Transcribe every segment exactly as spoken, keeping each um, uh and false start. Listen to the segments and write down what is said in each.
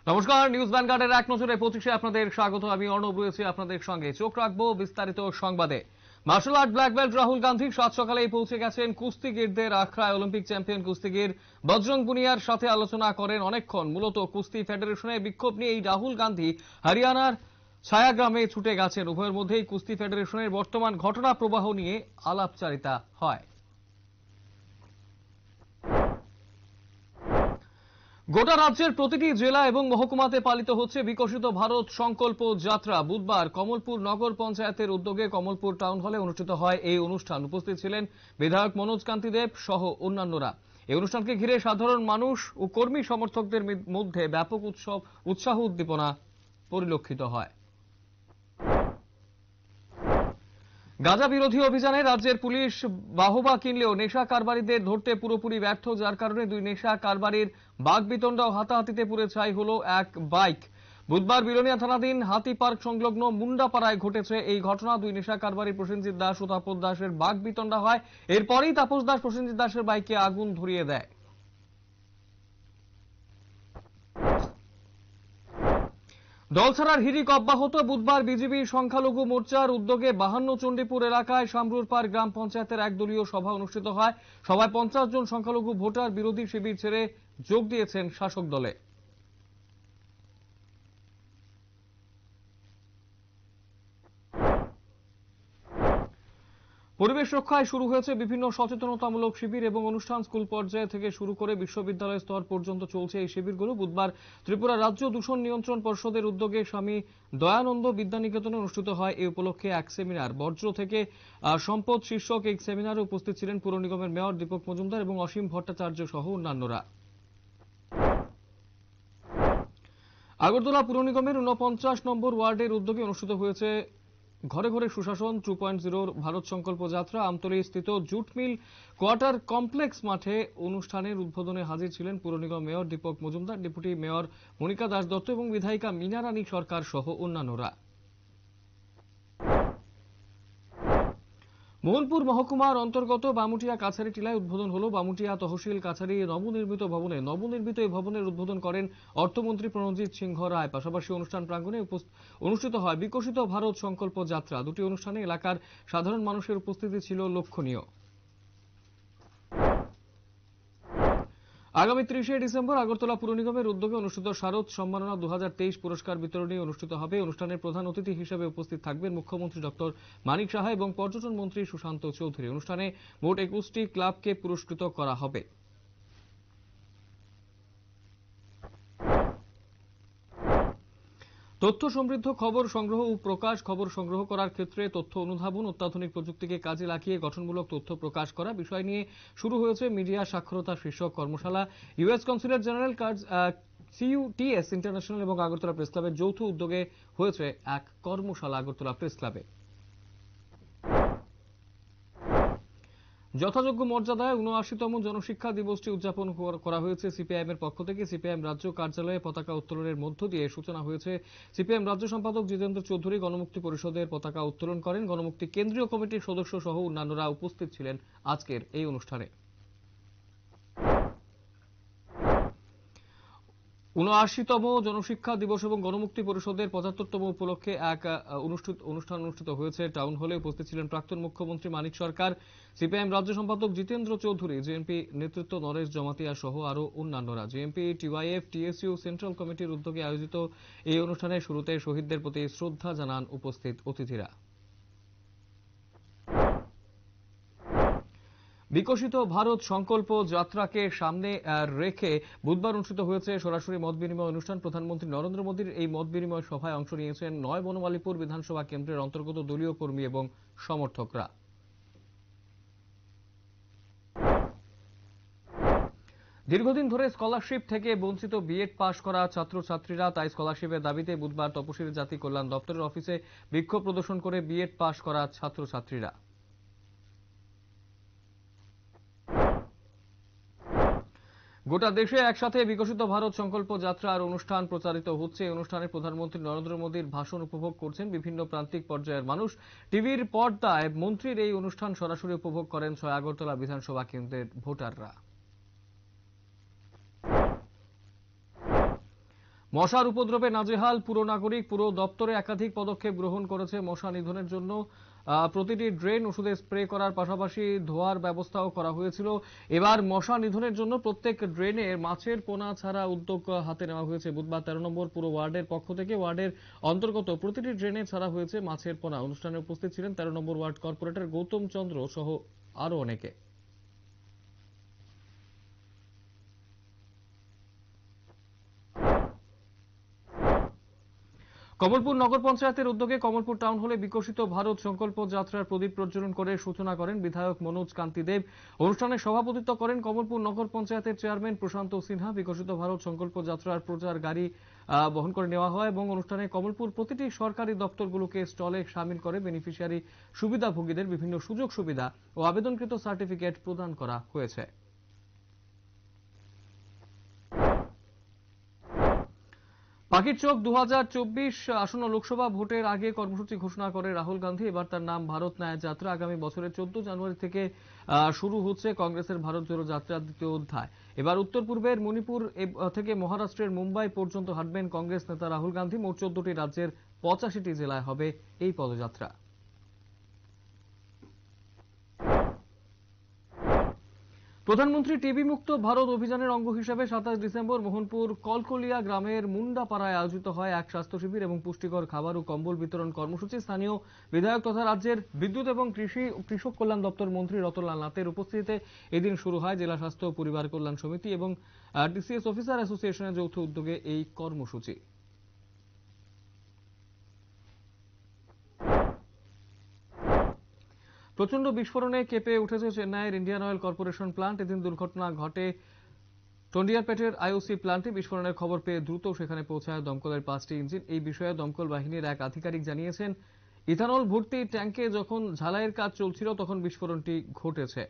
নমস্কার, নিউজ ভ্যানগার্ডের এক নজরে পঁচিশে আপনাদের স্বাগত। আমি অর্ণব রয়েছি আপনাদের সঙ্গে। চোখ রাখবো বিস্তারিত সংবাদে। Martial art black belt Rahul Gandhi সাত সকালেই পৌঁছে গেছেন কুস্তিগিরদের আখড়ায়। অলিম্পিক চ্যাম্পিয়ন কুস্তিগির বজরং পুনিয়ার সাথে আলোচনা করেন অনেকক্ষণ। মূলত কুস্তি ফেডারেশনে বিক্ষোভ নিয়ে এই রাহুল গান্ধী হরিয়ানার ছায়াগ্রামে ছুটে গেছেন। উভয়ের মধ্যেই কুস্তি ফেডারেশনের বর্তমান ঘটনা প্রবাহ নিয়ে আলাপচারিতা হয়। গোটা রাজ্যের প্রতিটি জেলা এবং মহকুমাতে পালিত হচ্ছে বিকশিত ভারত সংকল্প যাত্রা। বুধবার কমলপুর নগর পঞ্চায়েতের উদ্যোগে কমলপুর টাউন হলে অনুষ্ঠিত হয় এই অনুষ্ঠান। উপস্থিত ছিলেন বিধায়ক মনোজ কান্তি দেব সহ অন্যান্যরা। এই অনুষ্ঠানকে ঘিরে সাধারণ মানুষ ও কর্মী সমর্থকদের মধ্যে ব্যাপক উৎসব উৎসাহ উদ্দীপনা পরিলক্ষিত হয়। গাঁজা বিরোধী অভিযানে রাজ্যের পুলিশ বাহবা কিনলেও নেশা কারবারিদের ধরতে পুরোপুরি ব্যর্থ, যার কারণে দুই নেশা কারবারির বাগবিতণ্ডা ও হাতাহাতিতে পুড়ে ছাই হল এক বাইক। বুধবার বিলোনিয়া থানাধীন হাতি পার্ক সংলগ্ন মুন্ডাপাড়ায় ঘটেছে এই ঘটনা। দুই নেশা কারবারি প্রসেনজিৎ দাস ও তাপস দাসের বাগবিতণ্ডা হয়। এরপরই তাপস দাস প্রসেনজিৎ দাসের বাইকে আগুন ধরিয়ে দেয়। দল ছাড়ার হিড়িক অব্যাহত। বুধবার বিজেপি সংখ্যালঘু মোর্চার উদ্যোগে বাহান্ন চণ্ডীপুর এলাকায় শামরুরপাড় গ্রাম পঞ্চায়েতের একদলীয় সভা অনুষ্ঠিত হয়। সভায় পঞ্চাশ জন সংখ্যালঘু ভোটার বিরোধী শিবির ছেড়ে যোগ দিয়েছেন শাসক দলে। পরিবেশ রক্ষায় শুরু হয়েছে বিভিন্ন সচেতনতামূলক শিবির এবং অনুষ্ঠান। স্কুল পর্যায়ে থেকে শুরু করে বিশ্ববিদ্যালয় স্তর পর্যন্ত চলছে এই শিবিরগুলো। বুধবার ত্রিপুরা রাজ্য দূষণ নিয়ন্ত্রণ পর্ষদের উদ্যোগে স্বামী দয়ানন্দ বিদ্যানিকেতনে অনুষ্ঠিত হয় এই উপলক্ষে এক সেমিনার। বর্জ্য থেকে সম্পদ শীর্ষক এই সেমিনারে উপস্থিত ছিলেন পুর নিগমের মেয়র দীপক মজুমদার এবং অসীম ভট্টাচার্য সহ অন্যান্যরা। আগরতলা পুর নিগমের ঊনপঞ্চাশ নম্বর ওয়ার্ডের উদ্যোগে অনুষ্ঠিত হয়েছে ঘরে ঘরে সুশাসন টু পয়েন্ট জিরোর ভারত সংকল্প যাত্রা। আমতলী স্থিত জুট মিল কোয়ার্টার কমপ্লেক্স মাঠে অনুষ্ঠানের উদ্বোধনে হাজির ছিলেন পুর নিগম mayor Dipak Majumdar, deputy mayor Monika Das Dutta এবং বিধায়িকা মীনা রানী সরকার সহ অন্যান্যরা। মোহনপুর মহকুমার অন্তর্গত বামুটিয়া কাছারি টিলায় উদ্বোধন হল বামুটিয়া তহসিল কাছারি নবনির্মিত ভবনে। নবনির্মিত এই ভবনের উদ্বোধন করেন অর্থমন্ত্রী প্রণজিৎ সিংহ রায়। পাশাপাশি অনুষ্ঠান প্রাঙ্গণে অনুষ্ঠিত হয় বিকশিত ভারত সংকল্প যাত্রা। দুটি অনুষ্ঠানে এলাকার সাধারণ মানুষের উপস্থিতি ছিল লক্ষণীয়। আগামী ত্রিশে ডিসেম্বর আগরতলা পুর নিগমের উদ্যোগে অনুষ্ঠিত শারদ সম্মাননা দু হাজার তেইশ পুরস্কার বিতরণী অনুষ্ঠিত হবে। অনুষ্ঠানের প্রধান অতিথি হিসেবে উপস্থিত থাকবেন মুখ্যমন্ত্রী ডক্টর মানিক সাহা এবং পর্যটন মন্ত্রী সুশান্ত চৌধুরী। অনুষ্ঠানে মোট একুশটি ক্লাবকে পুরস্কৃত করা হবে। তথ্য সমৃদ্ধ খবর সংগ্রহ ও প্রকাশ। খবর সংগ্রহ করার ক্ষেত্রে তথ্য অনুধাবন, অত্যাধুনিক প্রযুক্তিকে কাজে লাগিয়ে গঠনমূলক তথ্য প্রকাশ করা বিষয় নিয়ে শুরু হয়েছে মিডিয়া সাক্ষরতা শীর্ষক কর্মশালা। US consulate general CUTS international এবং আগরতলা প্রেস ক্লাবের যৌথ উদ্যোগে হয়েছে এক কর্মশালা আগরতলা প্রেস ক্লাবে। যথাযোগ্য মর্যাদায় ঊনআশিতম জনশিক্ষা দিবসটি উদযাপন করা হয়েছে সিপিআইএম এর পক্ষ থেকে। সিপিআইএম রাজ্য কার্যালয়ে পতাকা উত্তোলনের মধ্য দিয়ে সূচনা হয়েছে। সিপিআইএম রাজ্য সম্পাদক জিতেন্দ্র চৌধুরী গণমুক্তি পরিষদের পতাকা উত্তোলন করেন। গণমুক্তি কেন্দ্রীয় কমিটির সদস্য সহ অন্যান্যরা উপস্থিত ছিলেন আজকের এই অনুষ্ঠানে। ঊনআশিতম জনশিক্ষা দিবস এবং গণমুক্তি পরিষদের পঁচাত্তরতম উপলক্ষে এক অনুষ্ঠান অনুষ্ঠিত হয়েছে টাউন হলে। উপস্থিত ছিলেন প্রাক্তন মুখ্যমন্ত্রী মানিক সরকার, সিপিআইএম রাজ্য সম্পাদক জিতেন্দ্র চৌধুরী, জেএমপি নেতৃত্ব নরেশ জমাতিয়া সহ আরও অন্যান্যরা। জেএমপি, টিওয়াইএফ, টিএসইউ সেন্ট্রাল কমিটির উদ্যোগে আয়োজিত এই অনুষ্ঠানে শুরুতে শহীদদের প্রতি শ্রদ্ধা জানান উপস্থিত অতিথিরা। বিকশিত ভারত সংকল্প যাত্রাকে সামনে রেখে বুধবার অনুষ্ঠিত হয়েছে সরাসরি মত বিনিময় অনুষ্ঠান। প্রধানমন্ত্রী নরেন্দ্র মোদীর এই মত বিনিময় সভায় অংশ নিয়েছেন নয় বনমালীপুর বিধানসভা কেন্দ্রের অন্তর্গত দলীয় কর্মী এবং সমর্থকরা। দীর্ঘদিন ধরে স্কলারশিপ থেকে বঞ্চিত বিএড পাশ করা ছাত্রছাত্রীরা তাই স্কলারশিপের দাবিতে বুধবার তপশিলি জাতি কল্যাণ দপ্তরের অফিসে বিক্ষোভ প্রদর্শন করে বিএড পাশ করা ছাত্রছাত্রীরা। গোটা দেশে একসাথে বিকশিত ভারত সংকল্প যাত্রার অনুষ্ঠান প্রচারিত হচ্ছে। এই অনুষ্ঠানে প্রধানমন্ত্রী নরেন্দ্র মোদীর ভাষণ উপভোগ করছেন বিভিন্ন প্রান্তিক পর্যায়ের মানুষ। টিভির পর্দায় মন্ত্রীর এই অনুষ্ঠান সরাসরি উপভোগ করেন ছয় আগরতলা বিধানসভা কেন্দ্রের ভোটাররা। মশার উপদ্রবে নাজেহাল পুর নাগরিক। পুর দপ্তরে একাধিক পদক্ষেপ গ্রহণ করেছে মশা নিধনের জন্য। প্রতিটি ড্রেন ওষুধে স্প্রে করার পাশাপাশি ধোয়ার ব্যবস্থাও করা হয়েছিল। এবার মশা নিধনের জন্য প্রত্যেক ড্রেনে মাছের পোনা ছাড়া উদ্যোগ হাতে নেওয়া হয়েছে। বুধবার তেরো নম্বর পুরো ওয়ার্ডের পক্ষ থেকে ওয়ার্ডের অন্তর্গত প্রতিটি ড্রেনে ছাড়া হয়েছে মাছের পোনা। অনুষ্ঠানে উপস্থিত ছিলেন তেরো number ward corporator Gautam Chandra সহ আরো অনেকে। কমলপুর নগর পঞ্চায়েতের উদ্যোগে কমলপুর টাউন হলে বিকশিত ভারত সংকল্প যাত্রার প্রদীপ প্রজ্বলন করে সূচনা করেন বিধায়ক মনোজ কান্তি দেব। অনুষ্ঠানে সভাপতিত্ব করেন কমলপুর নগর পঞ্চায়েতের চেয়ারম্যান প্রশান্ত সিনহা। বিকশিত ভারত সংকল্প যাত্রার প্রচার গাড়ি বহন করে নেওয়া হয় এবং অনুষ্ঠানে কমলপুর প্রতিটি সরকারি দপ্তরগুলোকে স্টলে শামিল করে বেনিফিশিয়ারি সুবিধাভোগীদের বিভিন্ন সুযোগ সুবিধা ও আবেদনকৃত সার্টিফিকেট প্রদান করা হয়েছে। পাখির চোখ দু হাজার চব্বিশ আসন্ন লোকসভা ভোটের আগে কর্মসূচি ঘোষণা করে রাহুল গান্ধী। এবার তার নাম ভারত ন্যায় যাত্রা। আগামী বছরের চোদ্দ জানুয়ারি থেকে শুরু হচ্ছে কংগ্রেসের ভারত জোড়ো যাত্রার দ্বিতীয় অধ্যায়। এবার উত্তর পূর্বের মণিপুর থেকে মহারাষ্ট্রের মুম্বাই পর্যন্ত হাঁটবেন কংগ্রেস নেতা রাহুল গান্ধী। মোট চোদ্দটি রাজ্যের পঁচাশিটি জেলায় হবে এই পদযাত্রা। প্রধানমন্ত্রী টিবি মুক্ত ভারত অভিযানের অঙ্গ হিসেবে সাতাশ ডিসেম্বর মোহনপুর কলকলিয়া গ্রামের মুন্ডাপাড়ায় আয়োজিত হয় এক স্বাস্থ্য শিবির এবং পুষ্টিকর খাবার ও কম্বল বিতরণ কর্মসূচি। স্থানীয় বিধায়ক তথা রাজ্যের বিদ্যুৎ এবং কৃষি কৃষক কল্যাণ দপ্তর মন্ত্রী রতনলাল নাথের উপস্থিতিতে এদিন শুরু হয় জেলা স্বাস্থ্য ও পরিবার কল্যাণ সমিতি এবং ডিসিএস অফিসার অ্যাসোসিয়েশনের যৌথ উদ্যোগে এই কর্মসূচি। প্রচন্ড বিস্ফোরণে কেঁপে উঠেছে চেন্নাইয়ের ইন্ডিয়ান অয়েল কর্পোরেশন প্লান্ট। এদিন দুর্ঘটনা ঘটে টন্ডিয়ারপেটের আইওসি প্লান্টে। বিস্ফোরণের খবর পেয়ে দ্রুত সেখানে পৌঁছায় দমকলের পাঁচটি ইঞ্জিন। এই বিষয়ে দমকল বাহিনীর এক আধিকারিক জানিয়েছেন, ইথানল ভর্তি ট্যাঙ্কে যখন ঝালাইয়ের কাজ চলছিল তখন বিস্ফোরণটি ঘটেছে।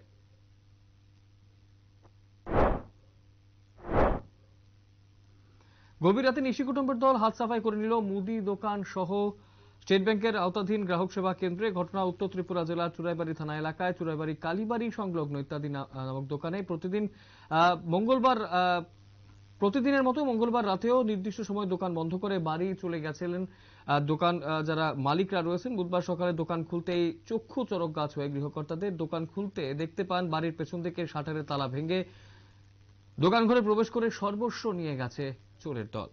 গভীর রাতে নিশি কুটুম্বের দল হাত সাফাই করে নিল মুদি দোকান সহ স্টেট ব্যাংকের আওতাধীন গ্রাহক সেবা কেন্দ্রে। ঘটনা উত্তর ত্রিপুরা জেলার চুরাইবাড়ি থানা এলাকায় চুরাইবাড়ি কালীবাড়ি সংলগ্ন ইত্যাদি নামক দোকানে প্রতিদিন মঙ্গলবার প্রতিদিনের মতো মঙ্গলবার রাতেও নির্দিষ্ট সময় দোকান বন্ধ করে বাড়ি চলে গেছিলেন দোকান যারা মালিকরা রয়েছেন। বুধবার সকালে দোকান খুলতেই চক্ষু চরক গাছ হয়ে গৃহকর্তাদের। দোকান খুলতে দেখতে পান বাড়ির পেছন থেকে শাটারের তালা ভেঙে দোকান ঘরে প্রবেশ করে সর্বস্ব নিয়ে গেছে চোরের দল।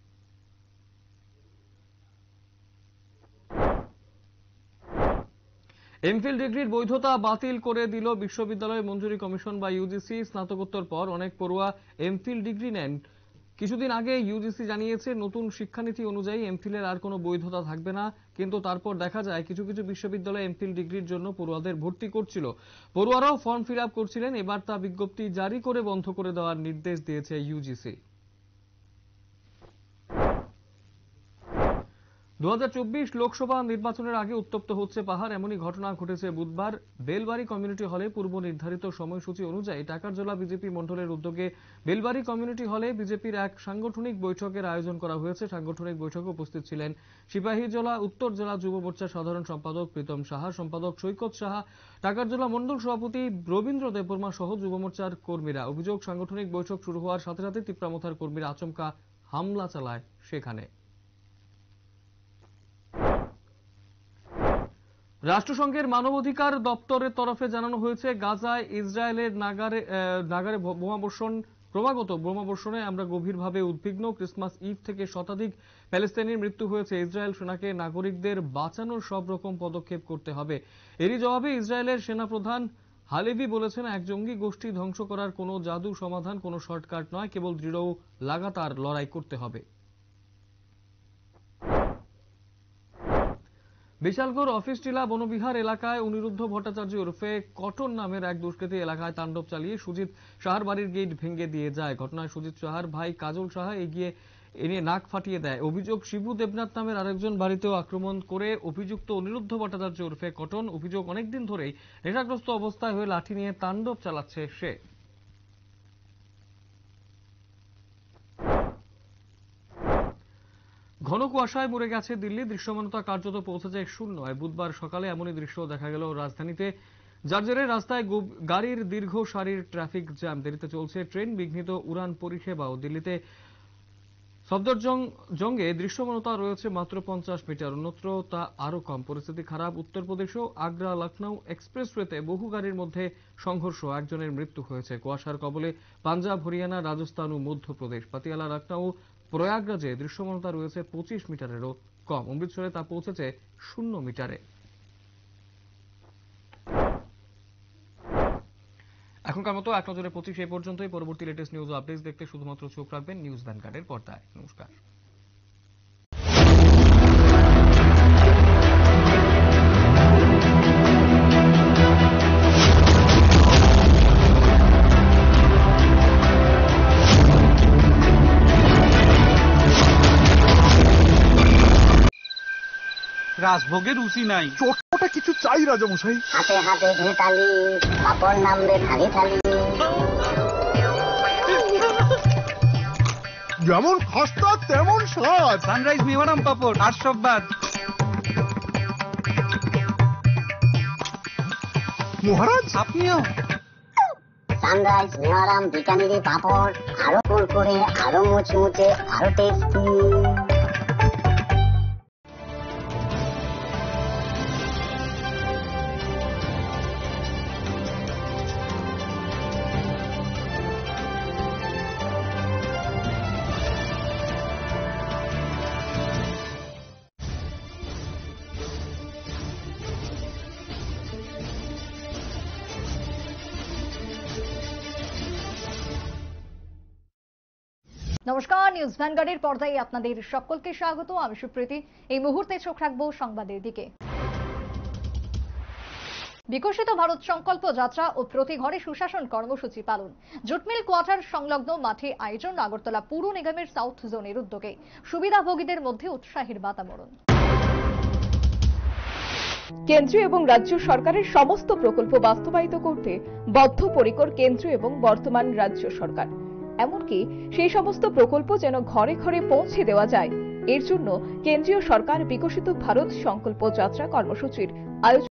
এমফিল ডিগ্রির বৈধতা বাতিল করে দিল বিশ্ববিদ্যালয় মঞ্জুরি কমিশন বা ইউজিসি। স্নাতকোত্তর পর অনেক পড়ুয়া এমফিল ডিগ্রি নেন। কিছুদিন আগে ইউজিসি জানিয়েছে নতুন শিক্ষানীতি অনুযায়ী এমফিলের আর কোনো বৈধতা থাকবে না, কিন্তু তারপর দেখা যায় কিছু কিছু বিশ্ববিদ্যালয় এমফিল ডিগ্রির জন্য পড়ুয়াদের ভর্তি করছিল। পড়ুয়ারাও ফর্ম ফিল আপ করছিলেন। এবার তা বিজ্ঞপ্তি জারি করে বন্ধ করে দেওয়ার নির্দেশ দিয়েছে ইউজিসি। দু হাজার চব্বিশ লোকসভা নির্বাচনের আগে উত্তপ্ত হচ্ছে পাহাড়। এমনই ঘটনা ঘটেছে বুধবার বেলবাড়ি কমিউনিটি হলে। পূর্ব নির্ধারিত সময়সূচি অনুযায়ী টাকারজলা বিজেপি মণ্ডলের উদ্যোগে বেলবাড়ি কমিউনিটি হলে বিজেপির এক সাংগঠনিক বৈঠকের আয়োজন করা হয়েছে। সাংগঠনিক বৈঠকে উপস্থিত ছিলেন সিপাহীজলা উত্তর জেলা যুব মোর্চার সাধারণ সম্পাদক প্রীতম সাহা, সম্পাদক সৈকত সাহা, টাকারজলা মণ্ডল সভাপতি রবীন্দ্র দেববর্মা সহ যুব মোর্চার কর্মীরা। অভিযোগ, সাংগঠনিক বৈঠক শুরু হওয়ার সাথে সাথে তিপ্রামথার কর্মীরা আচমকা হামলা চালায় সেখানে। রাষ্ট্রসংঘের মানবাধিকার দপ্তরের তরফে জানানো হয়েছে, গাজায় ইসরায়েলের নাগারে নাগারে বোমাবর্ষণ ক্রমাগত বোমাবর্ষণে আমরা গভীরভাবে উদ্বিগ্ন। ক্রিসমাস ইভ থেকে শতাধিক প্যালেস্তাইনির মৃত্যু হয়েছে। ইসরায়েল সেনাকে নাগরিকদের বাঁচানোর সব রকম পদক্ষেপ করতে হবে। এরই জবাবে ইসরায়েলের সেনাপ্রধান হালেভি বলেছেন, এক জঙ্গি গোষ্ঠী ধ্বংস করার কোনো জাদু সমাধান, কোনো শর্টকাট নয়, কেবল দৃঢ় লাগাতার লড়াই করতে হবে। বিশালগড় অফিস টিলা বনবিহার এলাকায় অনিরুদ্ধ ভট্টাচার্য ওরফে কটন নামের এক দুষ্কৃতী এলাকায় তাণ্ডব চালিয়ে সুজিত সাহার বাড়ির গেট ভেঙে দিয়ে যায়। ঘটনায় সুজিত সাহার ভাই কাজল সাহা এগিয়ে এ নিয়ে নাক ফাটিয়ে দেয়। অভিযোগ, শিবু দেবনাথ নামের আরেকজন বাড়িতেও আক্রমণ করে অভিযুক্ত অনিরুদ্ধ ভট্টাচার্য ওরফে কটন। অভিযোগ, অনেকদিন ধরেই নেশাগ্রস্ত অবস্থায় হয়ে লাঠি নিয়ে তাণ্ডব চালাচ্ছে সে। ঘন কুয়াশায় মুড়ে গেছে দিল্লি। দৃশ্যমানতা কার্যত পৌঁছে যায় শূন্যয়। বুধবার সকালে এমনই দৃশ্য দেখা গেল রাজধানীতে, যার জেরে রাস্তায় গাড়ির দীর্ঘ সারির ট্রাফিক জ্যাম। দেরিতে চলছে ট্রেন, বিঘ্নিত উড়ান পরিষেবাও। দিল্লিতে সফদরজঙ্গে দৃশ্যমানতা রয়েছে মাত্র পঞ্চাশ মিটার, অন্যত্র তা আরো কম। পরিস্থিতি খারাপ উত্তরপ্রদেশও। আগ্রা লখনৌ এক্সপ্রেসওয়েতে বহু গাড়ির মধ্যে সংঘর্ষ, একজনের মৃত্যু হয়েছে। কুয়াশার কবলে পাঞ্জাব, হরিয়ানা, রাজস্থান ও মধ্যপ্রদেশ। পাতিয়ালা, লখনৌ ও প্রয়াগরাজে দৃশ্যমানতা রয়েছে পঁচিশ মিটারেরও কম। অমৃতসরে তা পৌঁছেছে শূন্য মিটারে। এখনকার মতো এক নজরে পঁচিশ এ পর্যন্তই। পরবর্তী লেটেস্ট নিউজ আপডেটস দেখতে শুধুমাত্র চোখ রাখবেন নিউজ ভ্যানগার্ডের পর্দায়। নমস্কার। রাজভোগে রুচি নাই, চটপটা কিছু চাই রাজামশাই। হাতে হাতে ঘেটালি, পাপড় নামবে থালি থালি। যেমন খাস্তা তেমন স্বাদ। সানরাইজ মেওয়ারাম পাপড় আর সব বাদ। মহারাজ আপনিও সানরাইজ মেওয়ারাম বিকানেরি পাপড়, আরো কুরকুরে, আরো মুচমুচে, আরো টেস্টি। নমস্কার, নিউজ ভ্যানগার্ডের পর্দায় আপনাদের সকলকে স্বাগত। আমি সুপ্রীতি। এই মুহূর্তে চোখ রাখবো সংবাদের দিকে। বিকশিত ভারত সংকল্প যাত্রা ও প্রতি ঘরে সুশাসন কর্মসূচি পালন। জুটমিল কোয়ার্টার সংলগ্ন মাঠে আয়োজন আগরতলা পুর নিগমের সাউথ জোনের উদ্যোগে। সুবিধাভোগীদের মধ্যে উৎসাহের বাতাবরণ। কেন্দ্রীয় এবং রাজ্য সরকারের সমস্ত প্রকল্প বাস্তবায়িত করতে বদ্ধপরিকর কেন্দ্র এবং বর্তমান রাজ্য সরকার। এমনকি সেই সমস্ত প্রকল্প যেন ঘরে ঘরে পৌঁছে দেওয়া যায়, এর জন্য কেন্দ্রীয় সরকার বিকশিত ভারত সংকল্প যাত্রা কর্মসূচির আয়োজন